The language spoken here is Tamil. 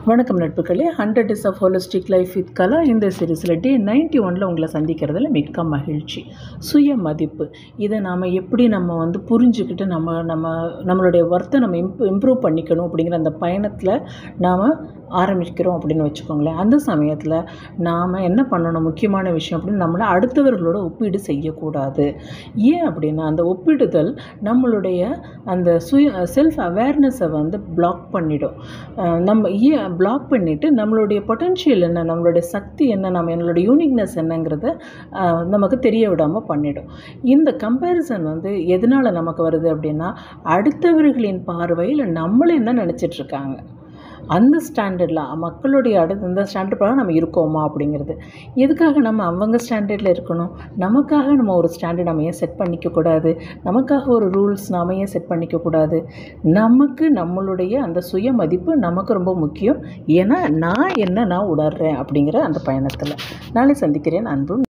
வணக்கம் நட்புகளே, 100 Days of Holistic Life with கலா இந்த சீரீஸில் டே 91 உங்களை சந்திக்கிறதுல மிக்க மகிழ்ச்சி. சுய மதிப்பு இதை நாம் எப்படி புரிஞ்சுக்கிட்டு நம்மளுடைய ஒர்த்தை நம்ம இம்ப்ரூவ் பண்ணிக்கணும் அப்படிங்கிற அந்த பயணத்தில் நாம் ஆரம்பிக்கிறோம் அப்படின்னு வச்சுக்கோங்களேன். அந்த சமயத்தில் நாம் என்ன பண்ணணும், முக்கியமான விஷயம் அப்படின்னு நம்மளை அடுத்தவர்களோட ஒப்பீடு செய்யக்கூடாது. ஏன் அப்படின்னா அந்த ஒப்பிடுதல் நம்மளுடைய அந்த செல்ஃப் அவேர்னஸை பிளாக் பண்ணிடும். பிளாக் பண்ணிவிட்டு நம்மளுடைய பொட்டென்ஷியல் என்ன, நம்மளுடைய சக்தி என்ன, நம்மளுடைய யூனிக்னஸ் என்னங்கிறத நமக்கு தெரிய விடாமல் பண்ணிடும். இந்த கம்பேரிசன் எதனால் நமக்கு வருது அப்படின்னா, அடுத்தவர்களின் பார்வையில் நம்மளை என்ன நினச்சிட்ருக்காங்க, அந்த ஸ்டாண்டர்டில் மக்களுடைய இந்த ஸ்டாண்டர்ட் பிரகாரம் நம்ம இருக்கோமா அப்படிங்கிறது. எதுக்காக நம்ம அவங்க ஸ்டாண்டர்டில் இருக்கணும்? நமக்காக நம்ம ஒரு ஸ்டாண்டர்ட் நம்ம ஏன் செட் பண்ணிக்கக்கூடாது? நமக்காக ஒரு ரூல்ஸ் நாம் ஏன் செட் பண்ணிக்கக்கூடாது? நமக்கு நம்மளுடைய அந்த சுய மதிப்பு நமக்கு ரொம்ப முக்கியம். ஏன்னா நான் உணர்கிறேன் அப்படிங்கிற அந்த பயணத்தில். நாளை சந்திக்கிறேன். அன்பு.